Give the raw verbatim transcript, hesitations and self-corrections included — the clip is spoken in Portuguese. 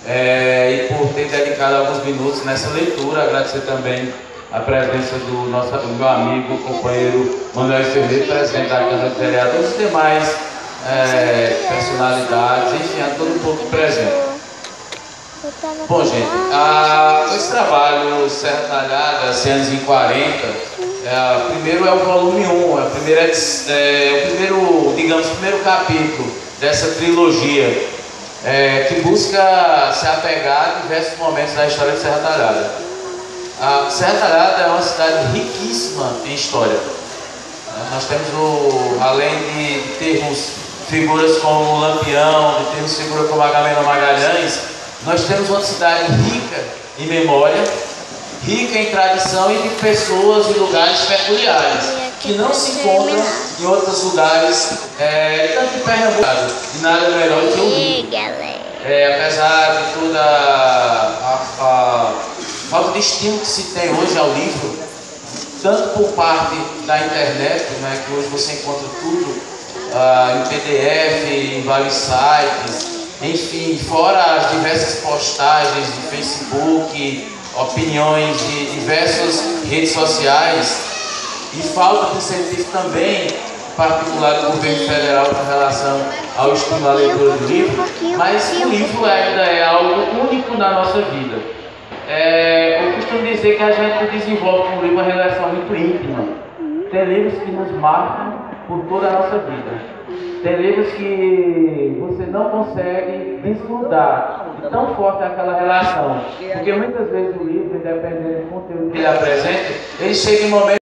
é, e por ter dedicado alguns minutos nessa leitura. Agradecer também a presença do, nosso, do meu amigo, companheiro Manuel Ferreira, presidente da Câmara de Vereadores, e demais é, personalidades, enfim, a todo o povo presente. Bom, gente, a, esse trabalho Serra Talhada, cem e quarenta, é, primeiro é o volume um, é, a primeira, é o primeiro, digamos, primeiro capítulo dessa trilogia, é, que busca se apegar a diversos momentos da história de Serra Talhada. A Serra Talhada é uma cidade riquíssima em história. Nós temos, o, além de termos figuras como o Lampião, de termos figuras como Agamenon Magalhães, nós temos uma cidade rica em memória, rica em tradição e de pessoas e lugares peculiares, que não se encontram em outros lugares, é, tanto em Pernambuco, e nada melhor do que o Rio. É, apesar de toda a, a, a falta de estímulo que se tem hoje ao livro, tanto por parte da internet, né, que hoje você encontra tudo uh, em P D F, em vários sites, enfim, fora as diversas postagens de Facebook, opiniões de diversas redes sociais, e falta de incentivo também, em particular do governo federal, com relação ao estímulo à leitura do livro, mas o livro ainda é algo único na nossa vida. É, eu costumo dizer que a gente desenvolve com o livro uma relação muito íntima. Tem livros que nos marcam por toda a nossa vida. Tem livros que você não consegue desgrudar, de tão forte é aquela relação. Porque muitas vezes o livro, independente do conteúdo que ele apresenta, ele chega em momentos